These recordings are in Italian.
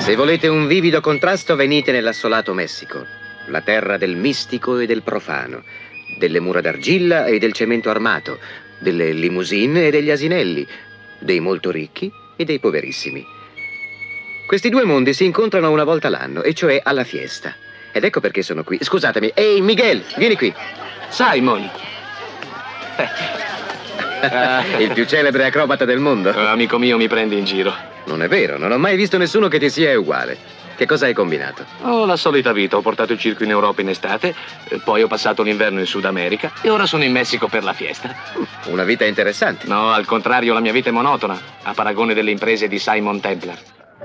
Se volete un vivido contrasto, venite nell'assolato Messico, la terra del mistico e del profano, delle mura d'argilla e del cemento armato, delle limousine e degli asinelli, dei molto ricchi e dei poverissimi. Questi due mondi si incontrano una volta l'anno, e cioè alla fiesta. Ed ecco perché sono qui. Scusatemi. Ehi, Miguel, vieni qui. Simon. Il più celebre acrobata del mondo. Amico mio, mi prendi in giro. Non è vero, non ho mai visto nessuno che ti sia uguale. Che cosa hai combinato? Oh, la solita vita. Ho portato il circo in Europa in estate, poi ho passato l'inverno in Sud America e ora sono in Messico per la fiesta. Una vita interessante. No, al contrario, la mia vita è monotona, a paragone delle imprese di Simon Templar.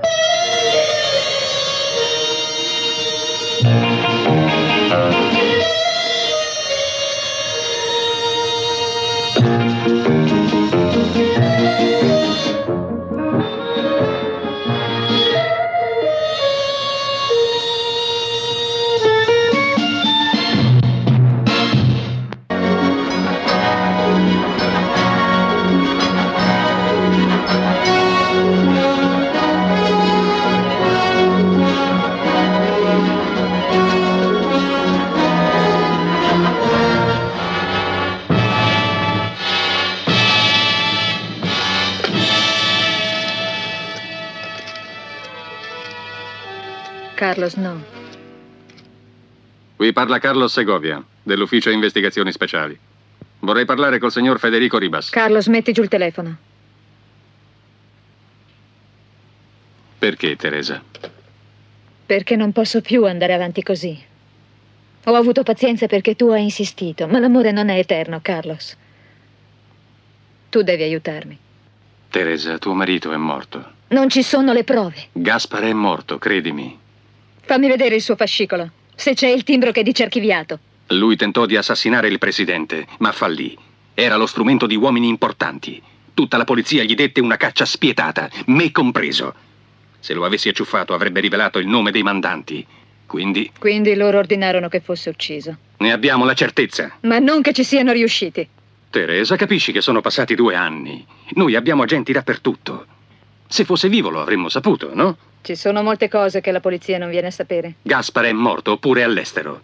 Carlos, no. Qui parla Carlos Segovia, dell'Ufficio Investigazioni Speciali. Vorrei parlare col signor Federico Ribas. Carlos, metti giù il telefono. Perché, Teresa? Perché non posso più andare avanti così. Ho avuto pazienza perché tu hai insistito, ma l'amore non è eterno, Carlos. Tu devi aiutarmi. Teresa, tuo marito è morto. Non ci sono le prove. Gaspar è morto, credimi. Fammi vedere il suo fascicolo, se c'è il timbro che dice archiviato. Lui tentò di assassinare il presidente, ma fallì. Era lo strumento di uomini importanti. Tutta la polizia gli dette una caccia spietata, me compreso. Se lo avessi acciuffato avrebbe rivelato il nome dei mandanti. Quindi loro ordinarono che fosse ucciso. ne abbiamo la certezza. Ma non che ci siano riusciti. Teresa, capisci che sono passati 2 anni. Noi abbiamo agenti dappertutto. Se fosse vivo lo avremmo saputo, no? Ci sono molte cose che la polizia non viene a sapere. Gaspar è morto, oppure all'estero.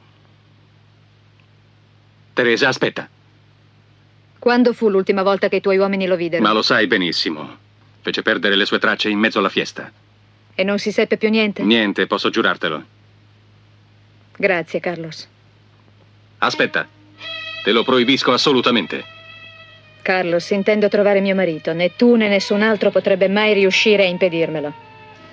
Teresa, aspetta. Quando fu l'ultima volta che i tuoi uomini lo videro? Ma lo sai benissimo. Fece perdere le sue tracce in mezzo alla fiesta. E non si seppe più niente? Niente, posso giurartelo. Grazie, Carlos. Aspetta. Te lo proibisco assolutamente. Carlos, intendo trovare mio marito. Né tu né nessun altro potrebbe mai riuscire a impedirmelo.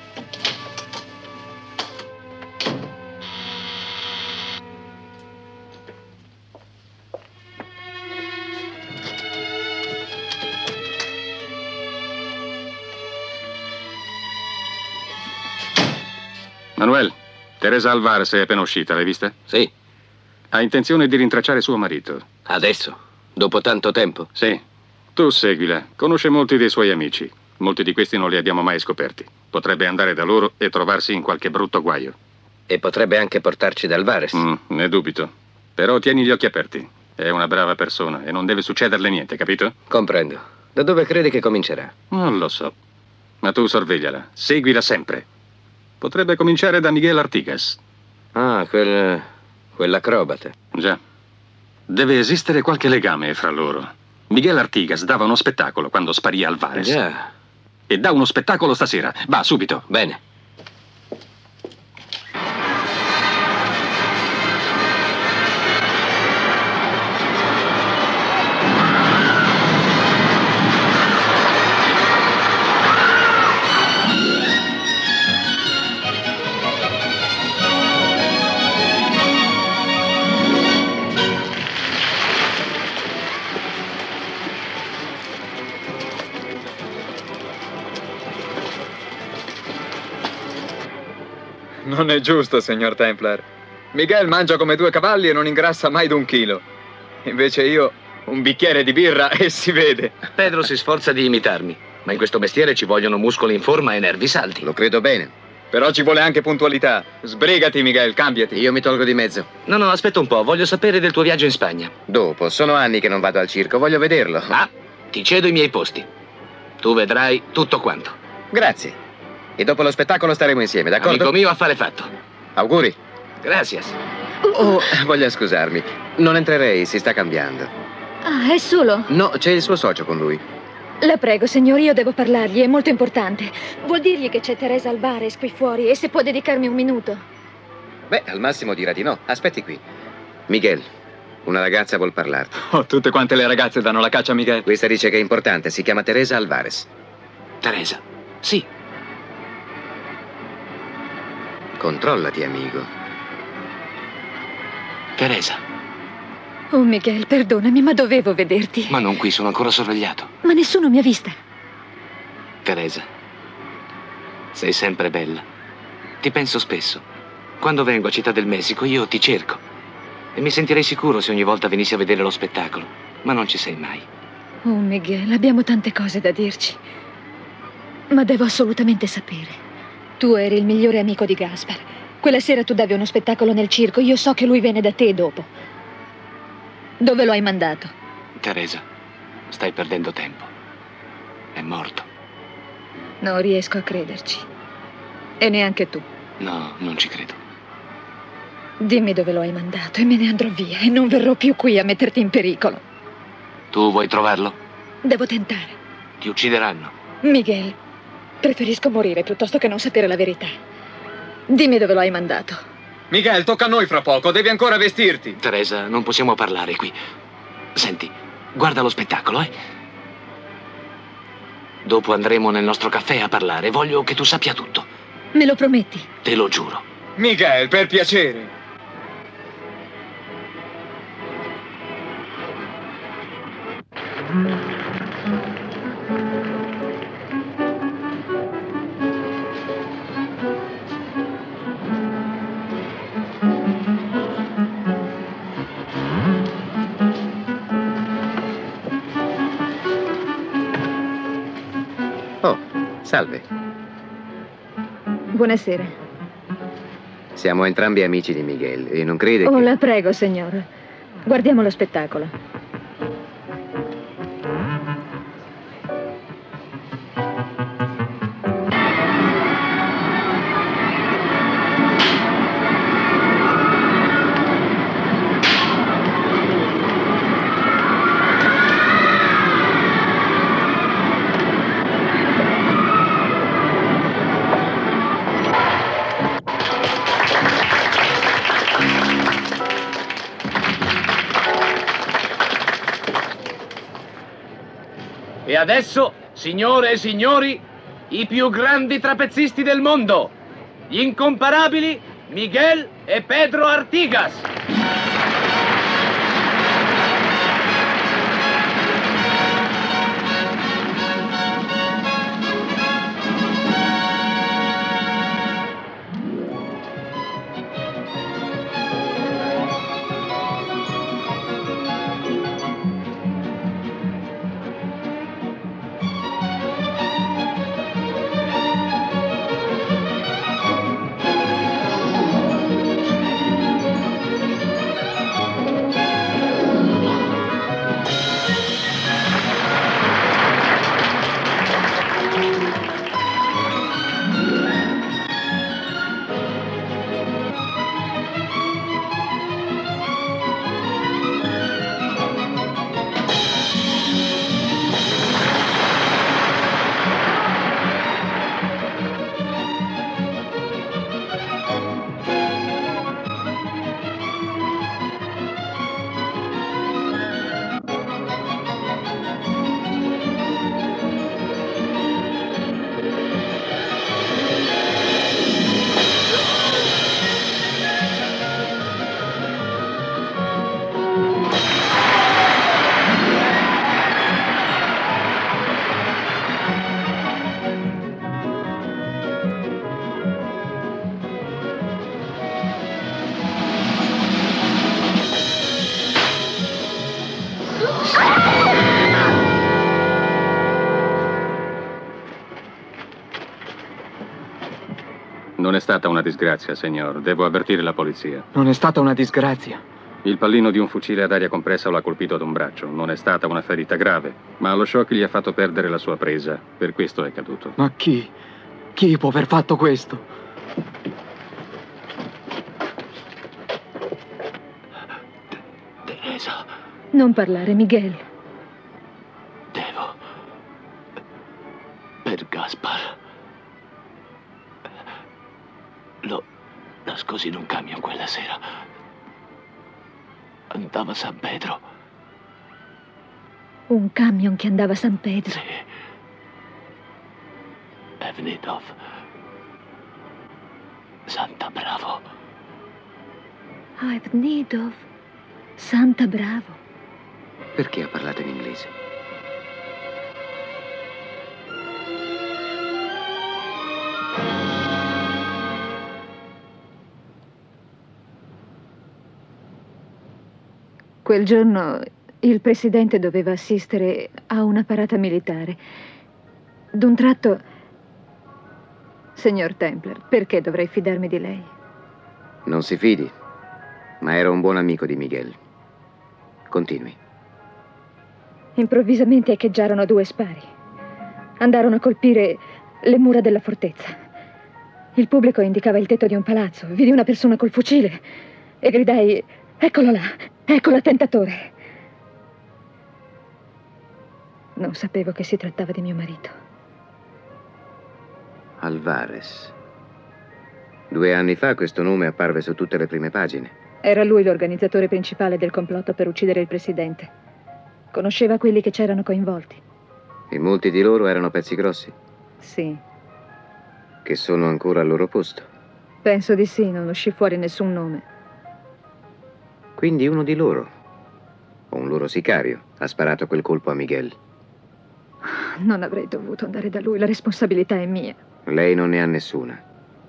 Manuel, Teresa Alvarez è appena uscita, l'hai vista? Sì. Ha intenzione di rintracciare suo marito. Adesso? Dopo tanto tempo? Sì. Tu seguila. Conosce molti dei suoi amici. Molti di questi non li abbiamo mai scoperti. Potrebbe andare da loro e trovarsi in qualche brutto guaio. E potrebbe anche portarci da Alvarez. Ne dubito. Però tieni gli occhi aperti. È una brava persona e non deve succederle niente, capito? Comprendo. Da dove credi che comincerà? Non lo so. Ma tu sorvegliala. Seguila sempre. Potrebbe cominciare da Miguel Artigas. Ah, quell'acrobata. Già. Deve esistere qualche legame fra loro. Miguel Artigas dava uno spettacolo quando sparì Alvarez. Già. E dà uno spettacolo stasera. Va, subito. Bene. Non è giusto, signor Templar. Miguel mangia come 2 cavalli e non ingrassa mai d'1 chilo. Invece io, un bicchiere di birra e si vede. Pedro si sforza di imitarmi, ma in questo mestiere ci vogliono muscoli in forma e nervi saldi. Lo credo bene. Però ci vuole anche puntualità. Sbrigati, Miguel, cambiati. Io mi tolgo di mezzo. No, aspetta un po', voglio sapere del tuo viaggio in Spagna. Dopo, sono anni che non vado al circo, voglio vederlo. Ah, ti cedo i miei posti. Tu vedrai tutto quanto. Grazie. E dopo lo spettacolo staremo insieme, d'accordo? Amico mio, affare fatto. Auguri. Gracias. Oh, voglia scusarmi. Non entrerei, si sta cambiando. Ah, è solo? No, c'è il suo socio con lui. La prego, signor, io devo parlargli, è molto importante. Vuol dirgli che c'è Teresa Alvarez qui fuori e se può dedicarmi un minuto. Beh, al massimo dirà di no. Aspetti qui. Miguel, una ragazza vuol parlarti. Oh, tutte quante le ragazze danno la caccia a Miguel. Questa dice che è importante, si chiama Teresa Alvarez. Teresa. Sì. Controllati, amico. Teresa. Oh, Miguel, perdonami, ma dovevo vederti. Ma non qui, sono ancora sorvegliato. Ma nessuno mi ha vista. Teresa. Sei sempre bella. Ti penso spesso. Quando vengo a Città del Messico, io ti cerco. E mi sentirei sicuro se ogni volta venissi a vedere lo spettacolo. Ma non ci sei mai. Oh, Miguel, abbiamo tante cose da dirci. Ma devo assolutamente sapere. Tu eri il migliore amico di Gaspar. Quella sera tu davi uno spettacolo nel circo. Io so che lui venne da te dopo. Dove lo hai mandato? Teresa, stai perdendo tempo. È morto. Non riesco a crederci. E neanche tu. No, non ci credo. Dimmi dove lo hai mandato e me ne andrò via e non verrò più qui a metterti in pericolo. Tu vuoi trovarlo? Devo tentare. Ti uccideranno. Miguel, preferisco morire piuttosto che non sapere la verità. Dimmi dove lo hai mandato. Miguel, tocca a noi fra poco, devi ancora vestirti. Teresa, non possiamo parlare qui. Senti, guarda lo spettacolo, eh? Dopo andremo nel nostro caffè a parlare. Voglio che tu sappia tutto. Me lo prometti? Te lo giuro. Miguel, per piacere. Oh, salve. Buonasera. Siamo entrambi amici di Miguel e non crede Oh, che... la prego, signor. Guardiamo lo spettacolo. E adesso, signore e signori, i più grandi trapezzisti del mondo, gli incomparabili Miguel e Pedro Artigas. Non è stata una disgrazia, signor. Devo avvertire la polizia. Non è stata una disgrazia. Il pallino di un fucile ad aria compressa l'ha colpito ad un braccio. Non è stata una ferita grave, ma lo shock gli ha fatto perdere la sua presa. Per questo è caduto. Ma chi? Chi può aver fatto questo? Teresa, Non parlare, Miguel. devo... Per Gaspar. Lo nascosi in un camion quella sera. Andava a San Pedro. Un camion che andava a San Pedro. Sì. Evnidov. Santa Bravo. Evnidov. Santa Bravo. Perché ha parlato in inglese? Quel giorno il presidente doveva assistere a una parata militare. D'un tratto... Signor Templer, perché dovrei fidarmi di lei? Non si fidi, ma era un buon amico di Miguel. Continui. Improvvisamente echeggiarono 2 spari. Andarono a colpire le mura della fortezza. Il pubblico indicava il tetto di un palazzo. Vidi una persona col fucile e gridai: eccolo là, ecco l'attentatore. Non sapevo che si trattava di mio marito. Alvarez. 2 anni fa questo nome apparve su tutte le prime pagine. Era lui l'organizzatore principale del complotto per uccidere il presidente. Conosceva quelli che c'erano coinvolti. E molti di loro erano pezzi grossi, Sì, che sono ancora al loro posto. penso di sì, non uscì fuori nessun nome. Quindi uno di loro, o un loro sicario, ha sparato quel colpo a Miguel. Non avrei dovuto andare da lui, la responsabilità è mia. Lei non ne ha nessuna.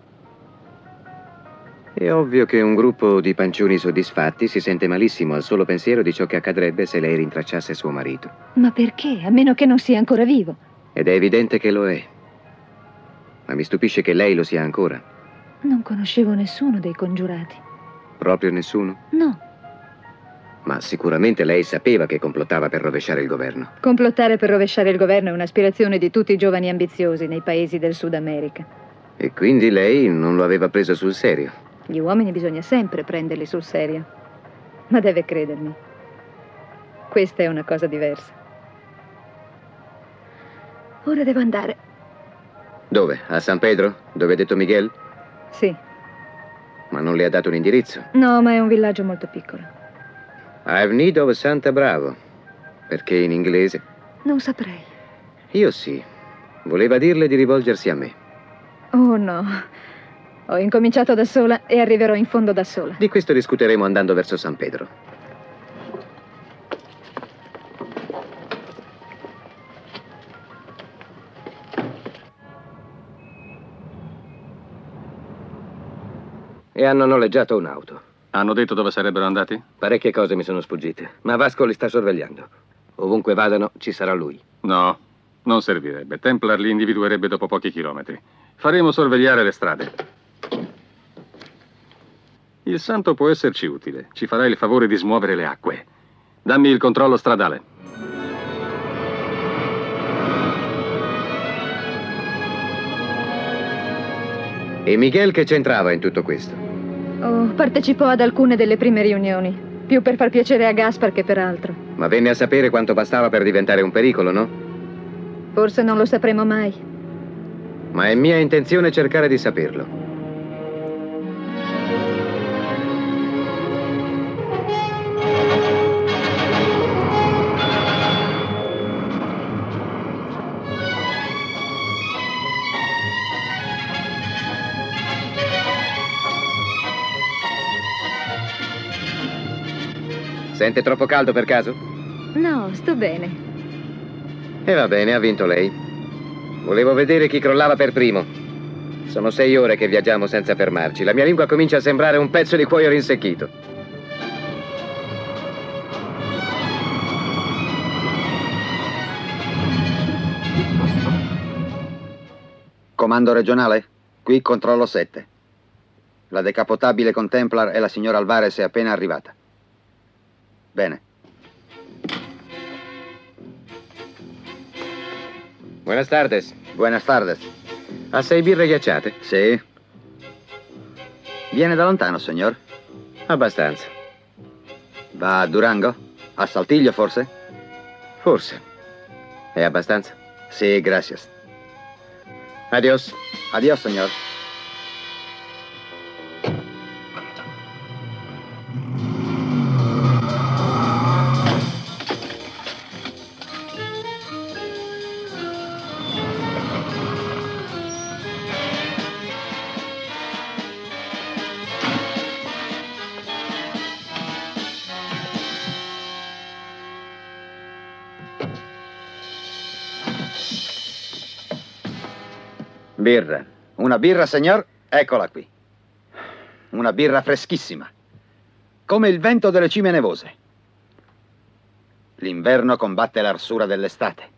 È ovvio che un gruppo di pancioni soddisfatti si sente malissimo al solo pensiero di ciò che accadrebbe se lei rintracciasse suo marito. Ma perché? A meno che non sia ancora vivo. Ed è evidente che lo è. Ma mi stupisce che lei lo sia ancora. Non conoscevo nessuno dei congiurati. Proprio nessuno? No. Ma sicuramente lei sapeva che complottava per rovesciare il governo. Complottare per rovesciare il governo è un'aspirazione di tutti i giovani ambiziosi nei paesi del Sud America. E quindi lei non lo aveva preso sul serio. Gli uomini bisogna sempre prenderli sul serio. Ma deve credermi. Questa è una cosa diversa. Ora devo andare. Dove? A San Pedro? Dove ha detto Miguel? Sì. Ma non le ha dato un indirizzo? No, ma è un villaggio molto piccolo. I've need of Santa Bravo. Perché in inglese? Non saprei. Io sì. Voleva dirle di rivolgersi a me. Oh no. Ho incominciato da sola e arriverò in fondo da sola. Di questo discuteremo andando verso San Pedro. E hanno noleggiato un'auto. Hanno detto dove sarebbero andati? Parecchie cose mi sono sfuggite, ma Vasco li sta sorvegliando. Ovunque vadano, ci sarà lui. No, non servirebbe. Templar li individuerebbe dopo pochi chilometri. Faremo sorvegliare le strade. Il santo può esserci utile. Ci farà il favore di smuovere le acque. Dammi il controllo stradale. E Miguel che c'entrava in tutto questo? Oh, partecipò ad alcune delle prime riunioni. Più per far piacere a Gaspar che per altro. Ma venne a sapere quanto bastava per diventare un pericolo, no? Forse non lo sapremo mai. Ma è mia intenzione cercare di saperlo. Sente troppo caldo per caso? No, sto bene. E va bene, ha vinto lei. Volevo vedere chi crollava per primo. Sono 6 ore che viaggiamo senza fermarci. La mia lingua comincia a sembrare un pezzo di cuoio rinsecchito. Comando regionale? Qui controllo 7. La decapotabile con Templar e la signora Alvarez è appena arrivata. Bene. Buenas tardes. Buenas tardes. Ha 6 birre ghiacciate? Sì. Viene da lontano, signor? Abbastanza. Va a Durango? A Saltillo, forse? Forse. È abbastanza? Sì, gracias. Adios. Adios, signor. Birra. Una birra, signor? Eccola qui. Una birra freschissima. Come il vento delle cime nevose. L'inverno combatte l'arsura dell'estate.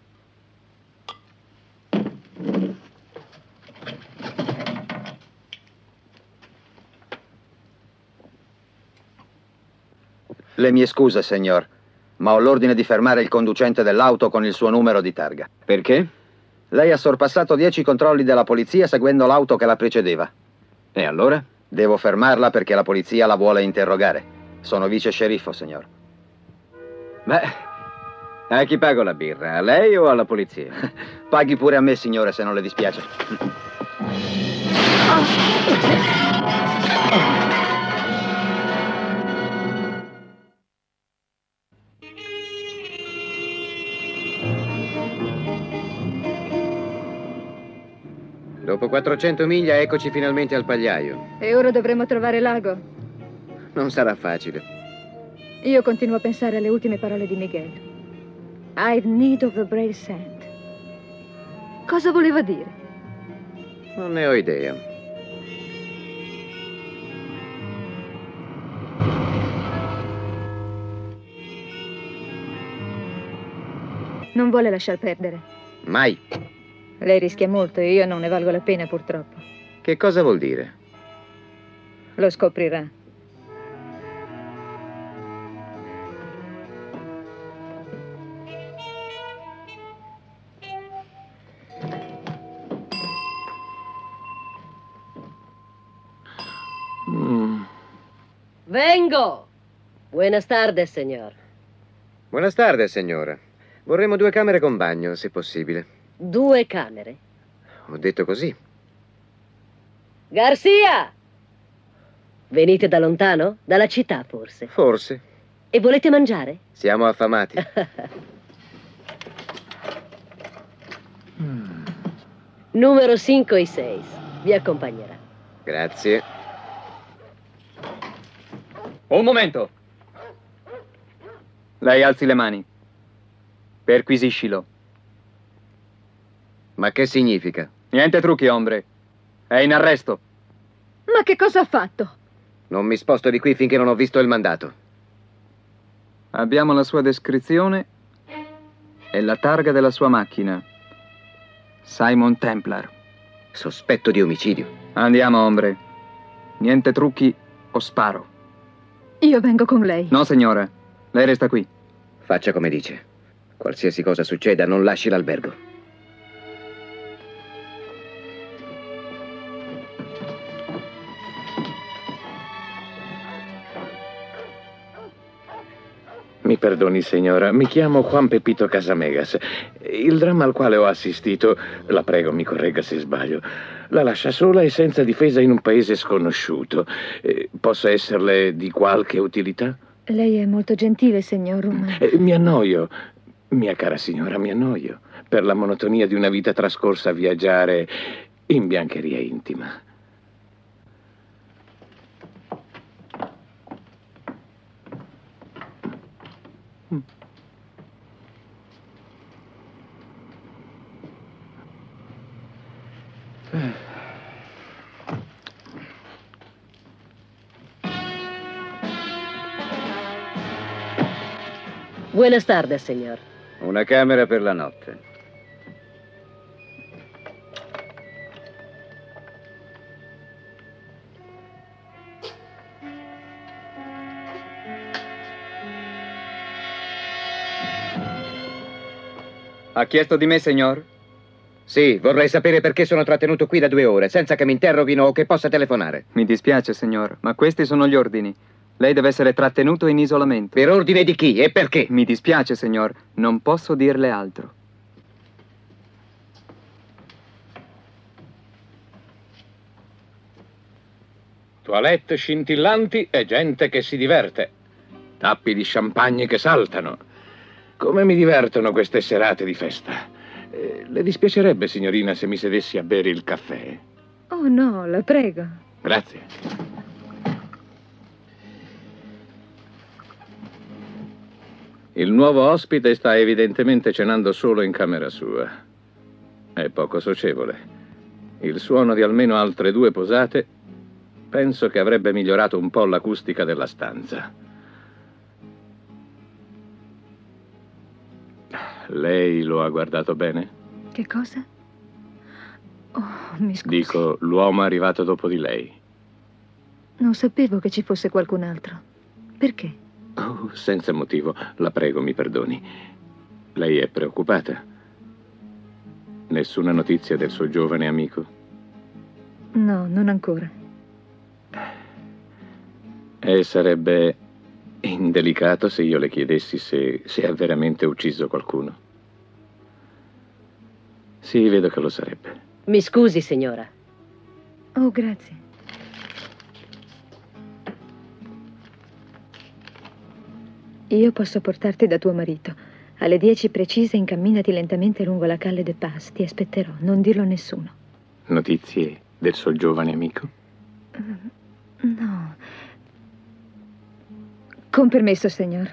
Le mie scuse, signor, ma ho l'ordine di fermare il conducente dell'auto con il suo numero di targa. Perché? Lei ha sorpassato 10 controlli della polizia seguendo l'auto che la precedeva. E allora? Devo fermarla perché la polizia la vuole interrogare. Sono vice sceriffo, signor. Beh, a chi pago la birra? A lei o alla polizia? Paghi pure a me, signore, se non le dispiace. Dopo 400 miglia eccoci finalmente al pagliaio. E ora dovremo trovare l'ago. Non sarà facile. Io continuo a pensare alle ultime parole di Miguel. I've need of the brave sand. Cosa voleva dire? Non ne ho idea. Non vuole lasciar perdere. Mai. Lei rischia molto e io non ne valgo la pena, purtroppo. Che cosa vuol dire? Lo scoprirà. Vengo! Buenas tardes, señor. Buenas tardes, signora. Vorremmo 2 camere con bagno, se possibile. 2 camere. Ho detto così. Garcia! Venite da lontano? Dalla città, forse. Forse. E volete mangiare? Siamo affamati. Numero 5 e 6. Vi accompagnerà. Grazie. Un momento. Lei alzi le mani. Perquisiscilo. Ma che significa? Niente trucchi, ombre. È in arresto. Ma che cosa ha fatto? Non mi sposto di qui finché non ho visto il mandato. Abbiamo la sua descrizione e la targa della sua macchina. Simon Templar. Sospetto di omicidio. Andiamo, ombre. Niente trucchi o sparo. Io vengo con lei. No, signora. Lei resta qui. Faccia come dice. Qualsiasi cosa succeda, non lasci l'albergo. Mi perdoni, signora, mi chiamo Juan Pepito Casamegas. Il dramma al quale ho assistito, la prego mi corregga se sbaglio, la lascia sola e senza difesa in un paese sconosciuto. Posso esserle di qualche utilità? Lei è molto gentile, signor Roman. Mi annoio, mia cara signora, mi annoio per la monotonia di una vita trascorsa a viaggiare in biancheria intima. Buenas tardes, señor. Una camera per la notte. Ha chiesto di me, signor? Sì, vorrei sapere perché sono trattenuto qui da 2 ore, senza che mi interroghino o che possa telefonare. Mi dispiace, signor, ma questi sono gli ordini. Lei deve essere trattenuto in isolamento. Per ordine di chi e perché? Mi dispiace, signor, non posso dirle altro. Toilette scintillanti e gente che si diverte. Tappi di champagne che saltano. Come mi divertono queste serate di festa. Le dispiacerebbe, signorina, se mi sedessi a bere il caffè? Oh no, la prego. Grazie. Il nuovo ospite sta evidentemente cenando solo in camera sua. È poco socievole. Il suono di almeno altre 2 posate penso che avrebbe migliorato un po' l'acustica della stanza. Lei lo ha guardato bene? Che cosa? Oh, mi scusi. Dico, l'uomo arrivato dopo di lei. Non sapevo che ci fosse qualcun altro. Perché? Oh, senza motivo. La prego, mi perdoni. Lei è preoccupata? Nessuna notizia del suo giovane amico? No, non ancora. E sarebbe indelicato se io le chiedessi se ha veramente ucciso qualcuno. Sì, vedo che lo sarebbe. Mi scusi, signora. Oh, grazie. Io posso portarti da tuo marito. Alle 10 precise incamminati lentamente lungo la Calle de Paz. Ti aspetterò, non dirlo a nessuno. Notizie del suo giovane amico? No. Con permesso, signor.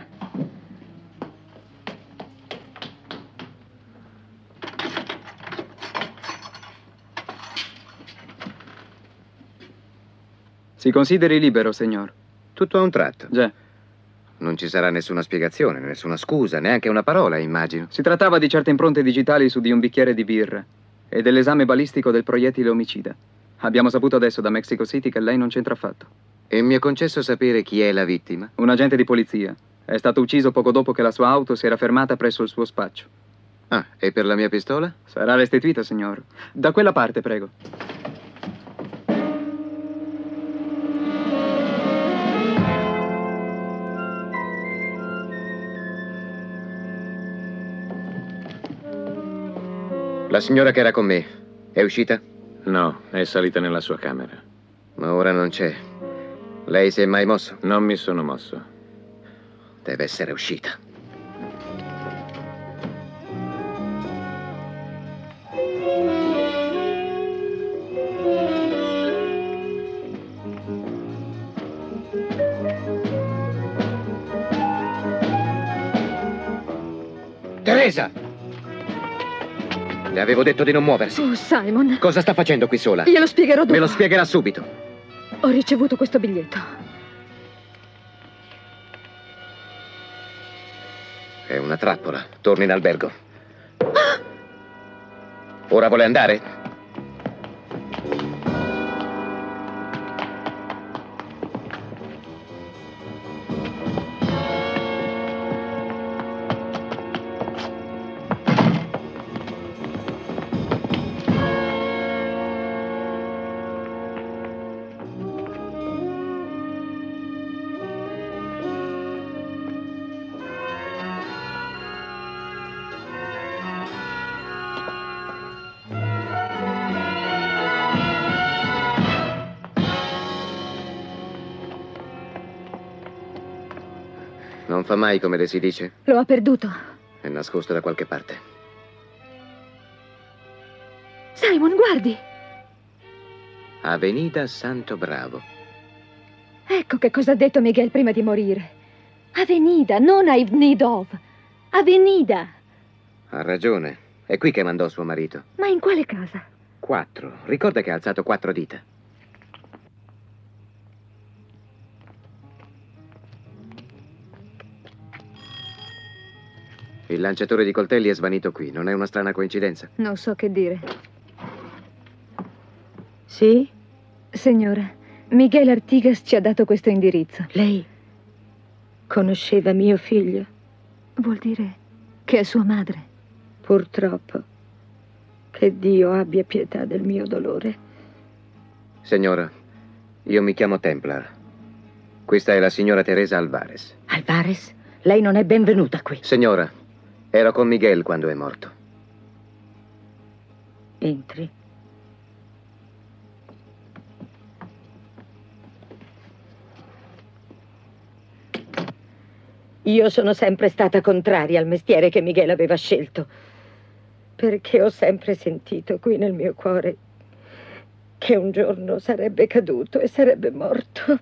Si consideri libero, signor. Tutto a un tratto. Già. Non ci sarà nessuna spiegazione, nessuna scusa, neanche una parola, immagino. Si trattava di certe impronte digitali su di un bicchiere di birra e dell'esame balistico del proiettile omicida. Abbiamo saputo adesso da Mexico City che lei non c'entra affatto. E mi è concesso sapere chi è la vittima? Un agente di polizia. È stato ucciso poco dopo che la sua auto si era fermata presso il suo spaccio. Ah, e per la mia pistola? Sarà restituita, signor. Da quella parte, prego. La signora che era con me è uscita? No, è salita nella sua camera. Ma ora non c'è. Lei si è mai mosso? Non mi sono mosso. Deve essere uscita. Teresa! Le avevo detto di non muoversi. Oh, Simon. Cosa sta facendo qui sola? Glielo spiegherò dopo. Me lo spiegherà subito. Ho ricevuto questo biglietto. È una trappola. Torni in albergo. Ora vuole andare? Non fa mai come le si dice? Lo ha perduto. È nascosto da qualche parte. Simon, guardi. Avenida Santo Bravo. Ecco che cosa ha detto Miguel prima di morire. Avenida, non Avenidov. Avenida. Ha ragione. È qui che mandò suo marito. Ma in quale casa? 4. Ricorda che ha alzato 4 dita. Il lanciatore di coltelli è svanito qui. Non è una strana coincidenza? Non so che dire. Sì? Signora, Miguel Artigas ci ha dato questo indirizzo. Lei conosceva mio figlio? Vuol dire che è sua madre. Purtroppo. Che Dio abbia pietà del mio dolore. Signora, io mi chiamo Templar. Questa è la signora Teresa Alvarez. Alvarez? Lei non è benvenuta qui. Signora, ero con Miguel quando è morto. Entri. Io sono sempre stata contraria al mestiere che Miguel aveva scelto, perché ho sempre sentito qui nel mio cuore che un giorno sarebbe caduto e sarebbe morto.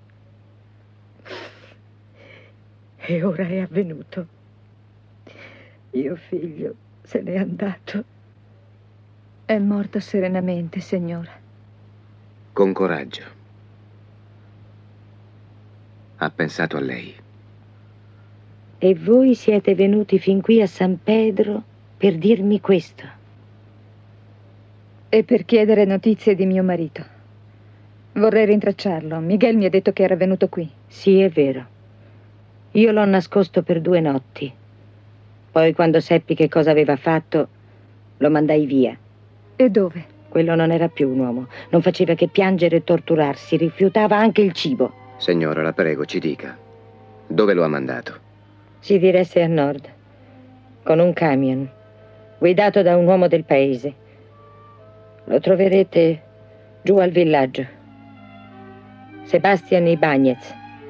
E ora è avvenuto. Mio figlio se n'è andato. È morto serenamente, signora. Con coraggio. Ha pensato a lei. E voi siete venuti fin qui a San Pedro per dirmi questo? E per chiedere notizie di mio marito. Vorrei rintracciarlo. Miguel mi ha detto che era venuto qui. Sì, è vero. Io l'ho nascosto per 2 notti. Poi, quando seppi che cosa aveva fatto, lo mandai via. E dove? Quello non era più un uomo. Non faceva che piangere e torturarsi. Rifiutava anche il cibo. Signora, la prego, ci dica. Dove lo ha mandato? Si diresse a nord, con un camion, guidato da un uomo del paese. Lo troverete giù al villaggio. Sebastian Ibáñez.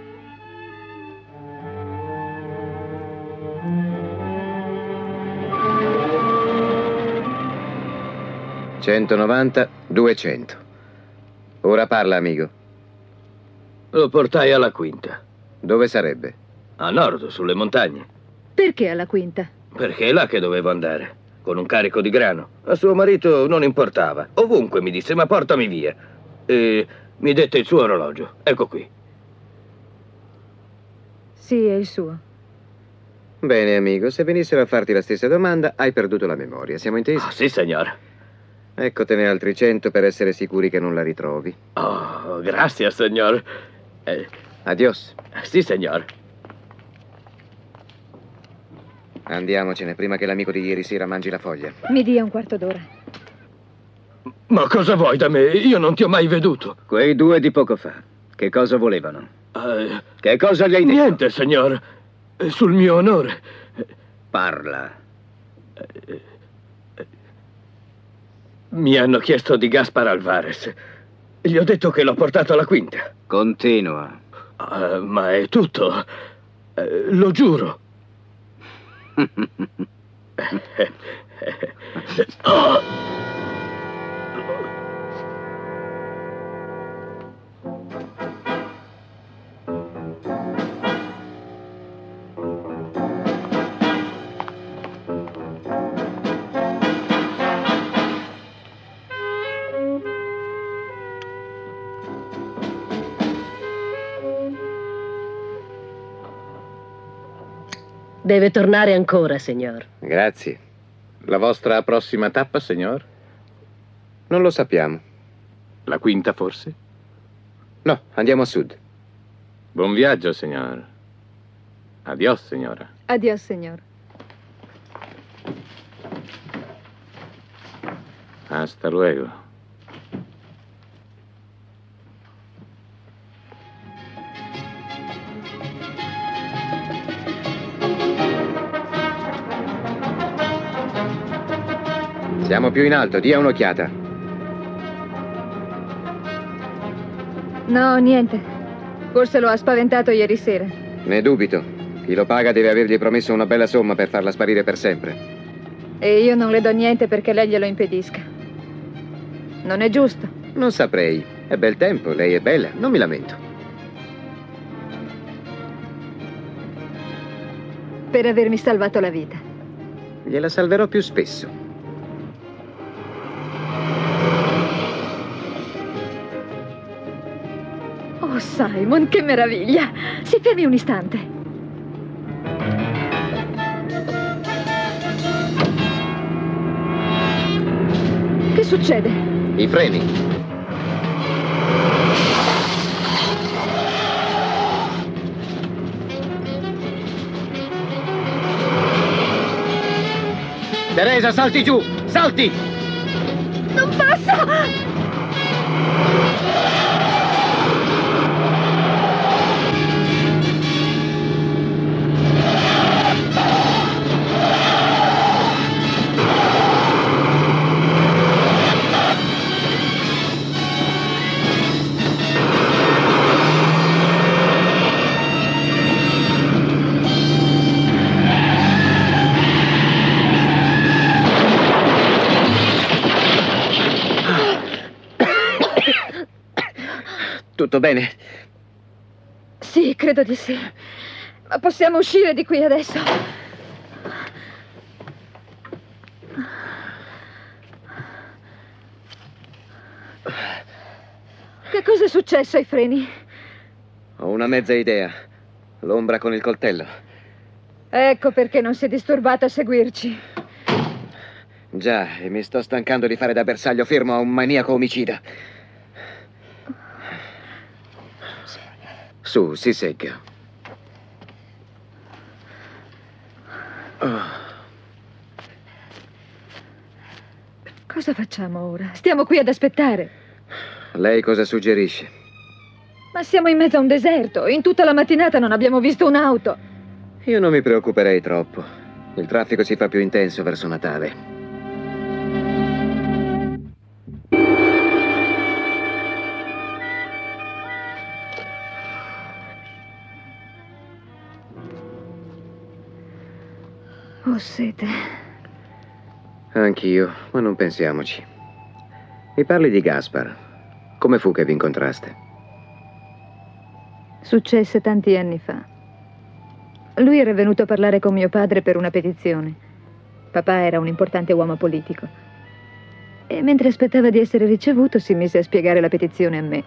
$190-200. Ora parla, amico. Lo portai alla quinta. Dove sarebbe? A nord, sulle montagne. Perché alla quinta? Perché è là che dovevo andare, con un carico di grano. A suo marito non importava. Ovunque mi disse, ma portami via. E mi dette il suo orologio. Ecco qui. Sì, è il suo. Bene, amico, se venissero a farti la stessa domanda, hai perduto la memoria. Siamo intesi? Oh, sì, signora. Eccotene altri 100 per essere sicuri che non la ritrovi. Oh, grazie, signor. Adios. Sì, signor. Andiamocene, prima che l'amico di ieri sera mangi la foglia. Mi dia un quarto d'ora. Ma cosa vuoi da me? Io non ti ho mai veduto. Quei 2 di poco fa, che cosa volevano? Che cosa gli hai detto? Niente, signor. Sul mio onore. Parla. Mi hanno chiesto di Gaspar Alvarez. Gli ho detto che l'ho portato alla quinta. Continua. Ma è tutto. Lo giuro. Oh! Deve tornare ancora, signor. Grazie. La vostra prossima tappa, signor? Non lo sappiamo. La quinta, forse? No, andiamo a sud. Buon viaggio, signor. Adios, signora. Adios, signor. Hasta luego. Siamo più in alto, dia un'occhiata. No, niente. Forse lo ha spaventato ieri sera. Ne dubito. Chi lo paga deve avergli promesso una bella somma per farla sparire per sempre. E io non le do niente perché lei glielo impedisca. Non è giusto. Non saprei. È bel tempo, lei è bella, non mi lamento. Per avermi salvato la vita. Gliela salverò più spesso. Oh, Simon, che meraviglia! Si fermi un istante. Che succede? I freni. Teresa, salti giù! Salti! Non posso! Tutto bene? Sì, credo di sì. Ma possiamo uscire di qui adesso. Che cosa è successo ai freni? Ho una mezza idea. L'ombra con il coltello. Ecco perché non si è disturbato a seguirci. Già, e mi sto stancando di fare da bersaglio fermo a un maniaco omicida. Su, si segga. Cosa facciamo ora? Stiamo qui ad aspettare. Lei cosa suggerisce? Ma siamo in mezzo a un deserto. In tutta la mattinata non abbiamo visto un'auto. Io non mi preoccuperei troppo. Il traffico si fa più intenso verso Natale. Ho sete. Anch'io, ma non pensiamoci. Mi parli di Gaspar. Come fu che vi incontraste? Successe tanti anni fa. Lui era venuto a parlare con mio padre per una petizione. Papà era un importante uomo politico. E mentre aspettava di essere ricevuto, si mise a spiegare la petizione a me.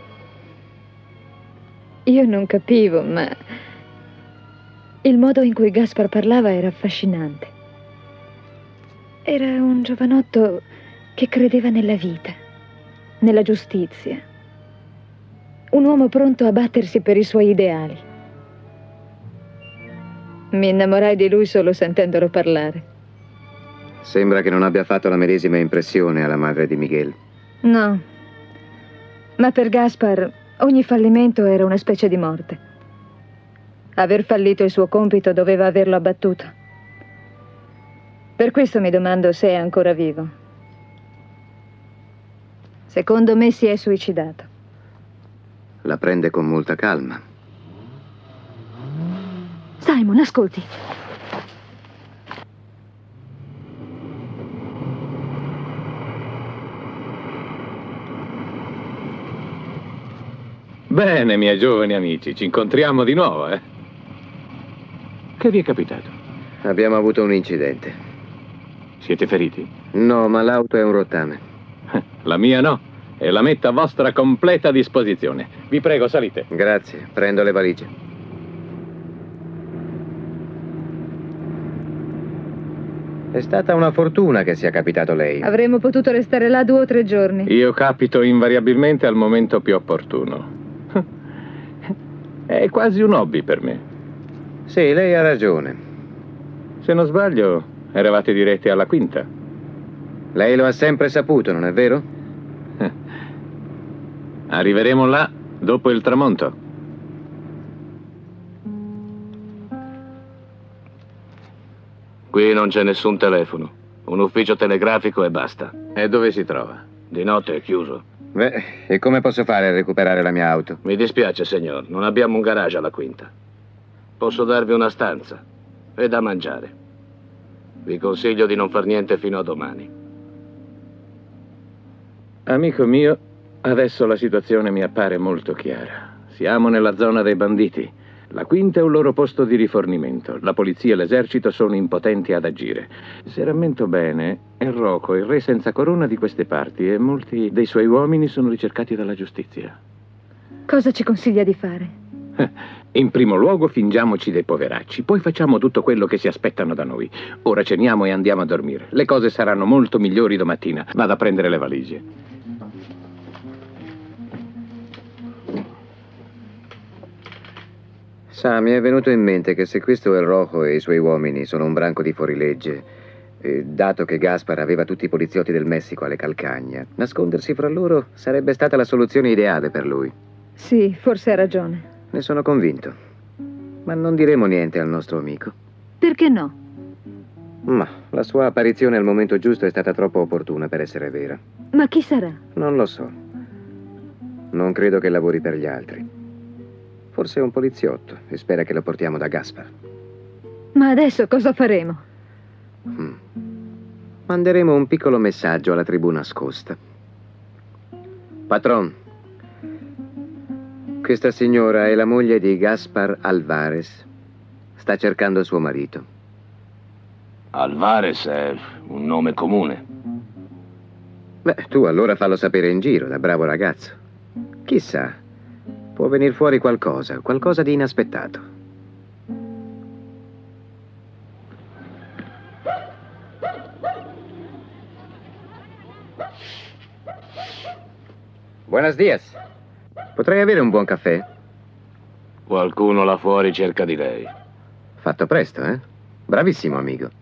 Io non capivo, ma il modo in cui Gaspar parlava era affascinante. Era un giovanotto che credeva nella vita, nella giustizia. Un uomo pronto a battersi per i suoi ideali. Mi innamorai di lui solo sentendolo parlare. Sembra che non abbia fatto la medesima impressione alla madre di Miguel. No, ma per Gaspar ogni fallimento era una specie di morte. Aver fallito il suo compito doveva averlo abbattuto. Per questo mi domando se è ancora vivo. Secondo me si è suicidato. La prende con molta calma. Simon, ascolti. Bene, miei giovani amici, ci incontriamo di nuovo, eh? Che vi è capitato? Abbiamo avuto un incidente. Siete feriti? No, ma l'auto è un rottame. La mia no, e la metto a vostra completa disposizione. Vi prego, salite. Grazie, prendo le valigie. È stata una fortuna che sia capitato lei. Avremmo potuto restare là 2 o 3 giorni. Io capito invariabilmente al momento più opportuno. È quasi un hobby per me. Sì, lei ha ragione. Se non sbaglio, eravate diretti alla quinta. Lei lo ha sempre saputo, non è vero? Arriveremo là dopo il tramonto. Qui non c'è nessun telefono. Un ufficio telegrafico e basta. E dove si trova? Di notte è chiuso. Beh, e come posso fare a recuperare la mia auto? Mi dispiace, signor, non abbiamo un garage alla quinta. Posso darvi una stanza e da mangiare. Vi consiglio di non far niente fino a domani. Amico mio, adesso la situazione mi appare molto chiara. Siamo nella zona dei banditi. La quinta è un loro posto di rifornimento. La polizia e l'esercito sono impotenti ad agire. Se rammento bene, è Rocco, il re senza corona di queste parti, e molti dei suoi uomini sono ricercati dalla giustizia. Cosa ci consiglia di fare? In primo luogo fingiamoci dei poveracci, poi facciamo tutto quello che si aspettano da noi. Ora ceniamo e andiamo a dormire. Le cose saranno molto migliori domattina. Vado a prendere le valigie. Sa, mi è venuto in mente che se questo El Rojo e i suoi uomini sono un branco di fuorilegge, E dato che Gaspar aveva tutti i poliziotti del Messico alle calcagna, nascondersi fra loro sarebbe stata la soluzione ideale per lui. Sì, forse ha ragione. Ne sono convinto. Ma non diremo niente al nostro amico. Perché no? Ma la sua apparizione al momento giusto è stata troppo opportuna per essere vera. Ma chi sarà? Non lo so. Non credo che lavori per gli altri. Forse è un poliziotto e spera che lo portiamo da Gaspar. Ma adesso cosa faremo? Manderemo un piccolo messaggio alla tribù nascosta. Patron, questa signora è la moglie di Gaspar Alvarez. Sta cercando suo marito. Alvarez è un nome comune. Beh, tu allora fallo sapere in giro, da bravo ragazzo. Chissà, può venir fuori qualcosa di inaspettato. Buenos dias. Potrei avere un buon caffè? Qualcuno là fuori cerca di lei. Fatto presto, eh? Bravissimo, amico.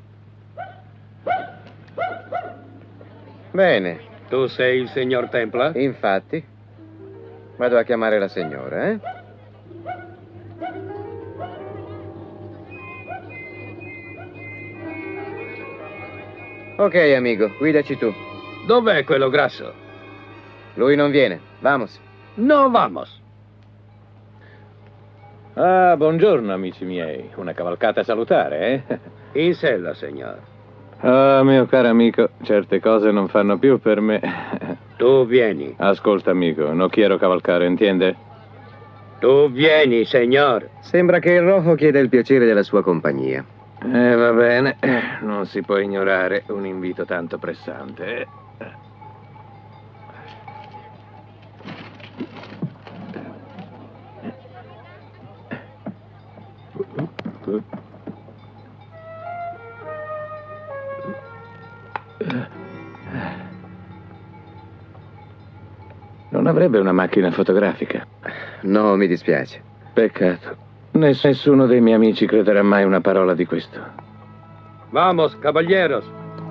Bene. Tu sei il signor Templar? Infatti. Vado a chiamare la signora, eh? Ok, amico, guidaci tu. Dov'è quello grasso? Lui non viene. Vamos. No, vamos. Ah, buongiorno, amici miei. Una cavalcata salutare, eh? In sella, signor. Ah, mio caro amico, certe cose non fanno più per me. Tu vieni. Ascolta, amico, non quiero cavalcare, entiende? Tu vieni, signor. Sembra che il rojo chieda il piacere della sua compagnia. Va bene. Non si può ignorare un invito tanto pressante. Non avrebbe una macchina fotografica? No, mi dispiace. Peccato. Nessuno dei miei amici crederà mai una parola di questo. Vamos, caballeros.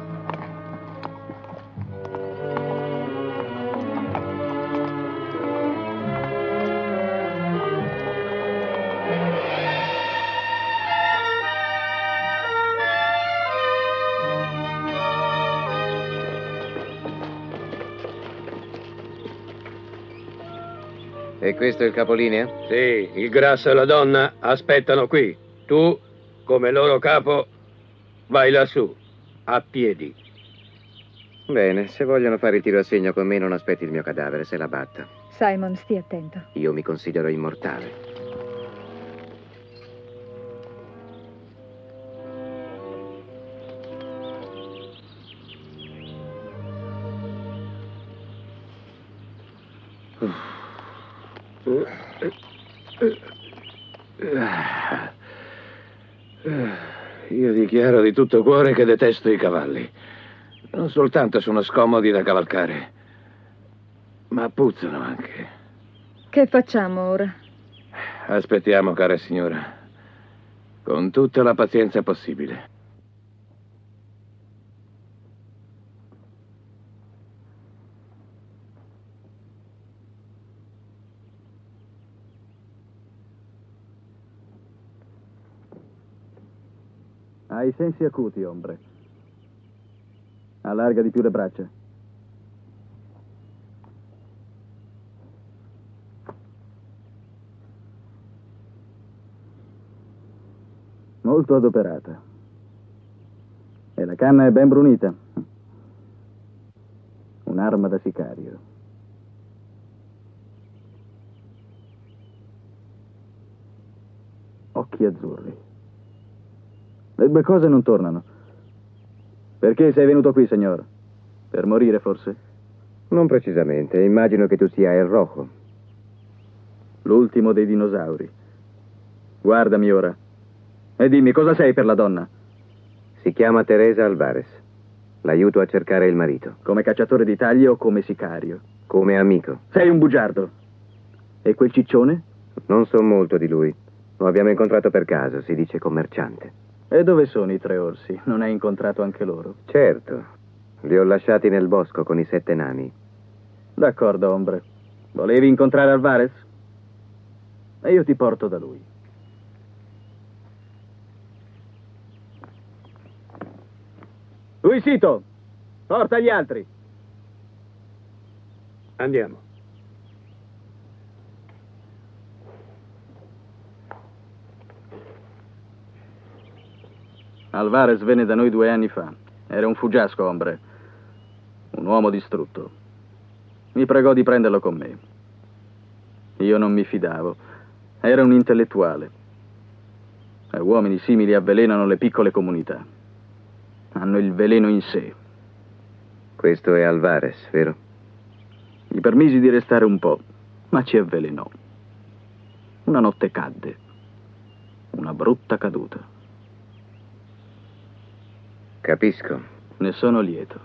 E questo è il capolinea? Sì, il grasso e la donna aspettano qui. Tu, come loro capo, vai lassù, a piedi. Bene, se vogliono fare il tiro a segno con me non aspetti il mio cadavere, se la batta. Simon, stia attento. Io mi considero immortale. Io dichiaro di tutto cuore che detesto i cavalli. Non soltanto sono scomodi da cavalcare, ma puzzano anche. Che facciamo ora? Aspettiamo, cara signora, con tutta la pazienza possibile. Ha i sensi acuti, ombre. Allarga di più le braccia. Molto adoperata. E la canna è ben brunita. Un'arma da sicario. Occhi azzurri. Le due cose non tornano. Perché sei venuto qui, signor? Per morire, forse? Non precisamente. Immagino che tu sia il rojo. L'ultimo dei dinosauri. Guardami ora. E dimmi, cosa sei per la donna? Si chiama Teresa Alvarez. L'aiuto a cercare il marito. Come cacciatore di taglie o come sicario? Come amico. Sei un bugiardo. E quel ciccione? Non so molto di lui. Lo abbiamo incontrato per caso, si dice commerciante. E dove sono i 3 orsi? Non hai incontrato anche loro? Certo, li ho lasciati nel bosco con i 7 nani. D'accordo, ombre. Volevi incontrare Alvarez? E io ti porto da lui. Luisito, porta gli altri. Andiamo. Alvarez venne da noi 2 anni fa. Era un fuggiasco, ombre. Un uomo distrutto. Mi pregò di prenderlo con me. Io non mi fidavo. Era un intellettuale. E uomini simili avvelenano le piccole comunità. Hanno il veleno in sé. Questo è Alvarez, vero? Gli permisi di restare un po', ma ci avvelenò. Una notte cadde. Una brutta caduta. Capisco. Ne sono lieto.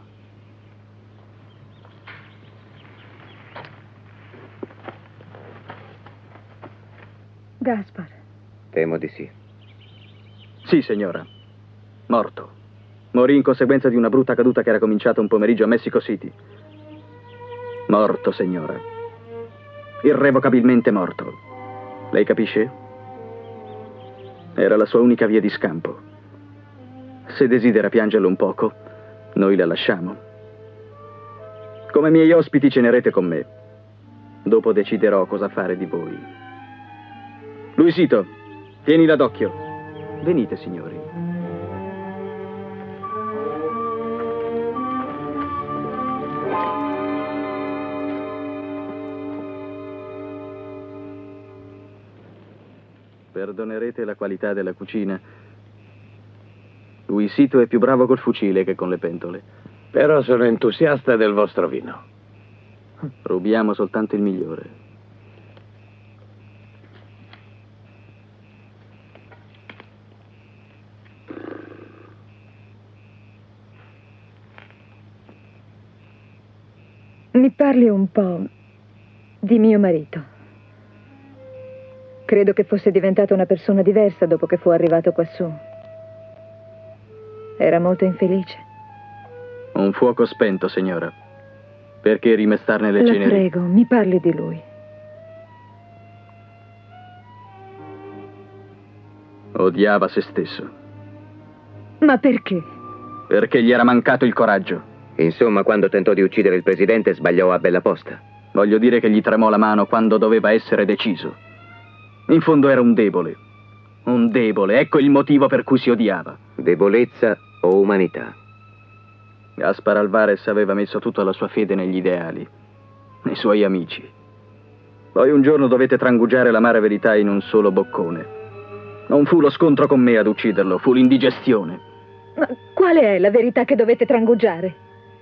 Gaspar. Temo di sì. Sì, signora. Morto. Morì in conseguenza di una brutta caduta che era cominciata un pomeriggio a Mexico City. Morto, signora. Irrevocabilmente morto. Lei capisce? Era la sua unica via di scampo. Se desidera piangerlo un poco, noi la lasciamo. Come miei ospiti cenerete con me. Dopo deciderò cosa fare di voi. Luisito, tienila d'occhio. Venite, signori. Perdonerete la qualità della cucina. Luisito è più bravo col fucile che con le pentole. Però sono entusiasta del vostro vino. Rubiamo soltanto il migliore. Mi parli un po' di mio marito. Credo che fosse diventato una persona diversa dopo che fu arrivato quassù. Era molto infelice. Un fuoco spento, signora. Perché rimestarne le ceneri? La prego, mi parli di lui. Odiava se stesso. Ma perché? Perché gli era mancato il coraggio. Insomma, quando tentò di uccidere il presidente, sbagliò a bella posta. Voglio dire che gli tremò la mano quando doveva essere deciso. In fondo era un debole. Un debole, ecco il motivo per cui si odiava. Debolezza o umanità? Gaspar Alvarez aveva messo tutta la sua fede negli ideali, nei suoi amici. Poi un giorno dovette trangugiare l'amara verità in un solo boccone. Non fu lo scontro con me ad ucciderlo, fu l'indigestione. Ma quale è la verità che dovete trangugiare?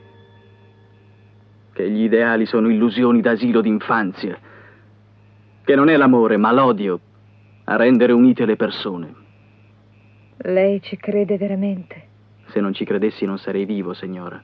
Che gli ideali sono illusioni d'asilo d'infanzia. Che non è l'amore, ma l'odio a rendere unite le persone. Lei ci crede veramente? Se non ci credessi non sarei vivo, signora.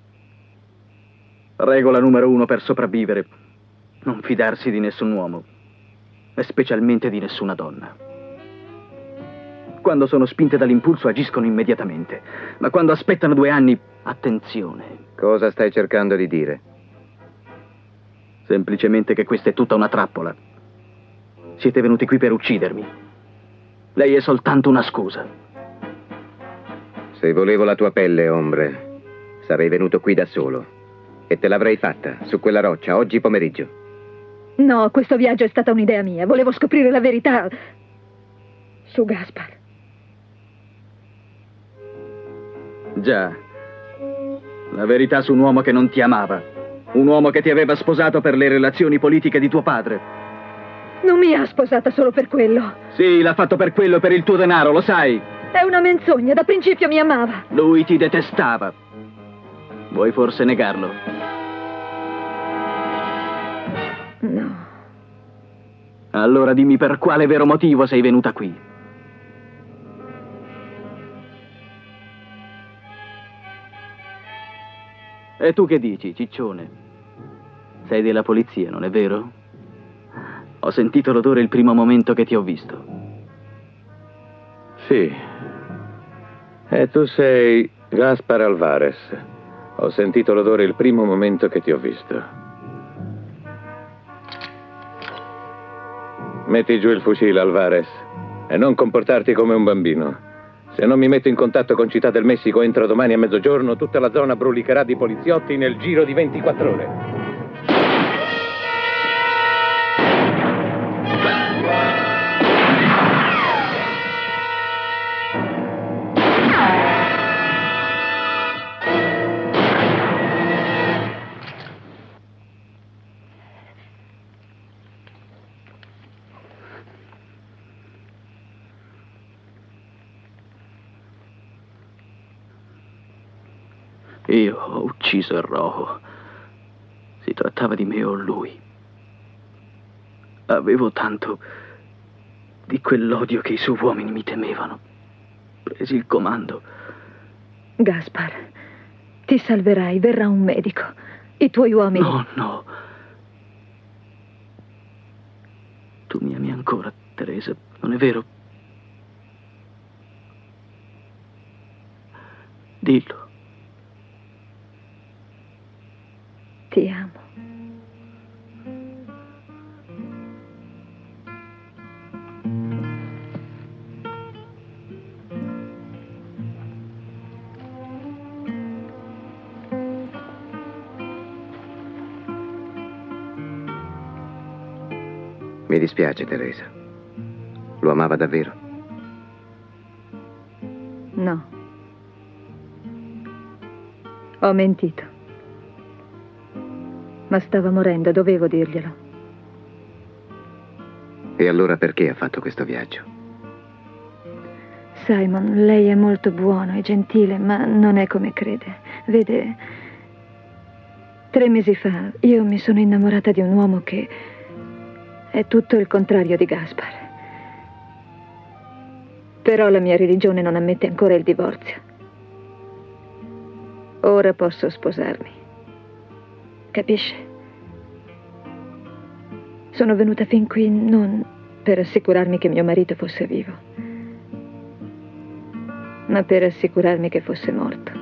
Regola numero 1 per sopravvivere: non fidarsi di nessun uomo, e specialmente di nessuna donna. Quando sono spinte dall'impulso agiscono immediatamente, ma quando aspettano 2 anni, attenzione. Cosa stai cercando di dire? Semplicemente che questa è tutta una trappola. Siete venuti qui per uccidermi. Lei è soltanto una scusa. Se volevo la tua pelle, ombre, sarei venuto qui da solo. E te l'avrei fatta, su quella roccia, oggi pomeriggio. No, questo viaggio è stata un'idea mia. Volevo scoprire la verità su Gaspar. Già. La verità su un uomo che non ti amava. Un uomo che ti aveva sposato per le relazioni politiche di tuo padre. Non mi ha sposata solo per quello. Sì, l'ha fatto per quello e per il tuo denaro, lo sai. È una menzogna, da principio mi amava. Lui ti detestava. Vuoi forse negarlo? No. Allora dimmi per quale vero motivo sei venuta qui. E tu che dici, ciccione? Sei della polizia, non è vero? Ho sentito l'odore il primo momento che ti ho visto. Sì, E tu sei Gaspar Alvarez. Ho sentito l'odore il primo momento che ti ho visto. Metti giù il fucile, Alvarez, e non comportarti come un bambino. Se non mi metto in contatto con Città del Messico entro domani a mezzogiorno, tutta la zona brulicherà di poliziotti nel giro di 24 ore. Io ho ucciso il Rojo. Si trattava di me o lui. Avevo tanto di quell'odio che i suoi uomini mi temevano. Presi il comando. Gaspar, ti salverai, verrà un medico. I tuoi uomini... No, no. Tu mi ami ancora, Teresa, non è vero? Dillo. Ti amo. Mi dispiace, Teresa. Lo amava davvero? No. Ho mentito. Ma stava morendo, dovevo dirglielo. E allora perché ha fatto questo viaggio? Simon, lei è molto buono e gentile, ma non è come crede. Vede, 3 mesi fa io mi sono innamorata di un uomo che è tutto il contrario di Gaspar. Però la mia religione non ammette ancora il divorzio. Ora posso sposarmi. Capisce? Sono venuta fin qui non per assicurarmi che mio marito fosse vivo, ma per assicurarmi che fosse morto.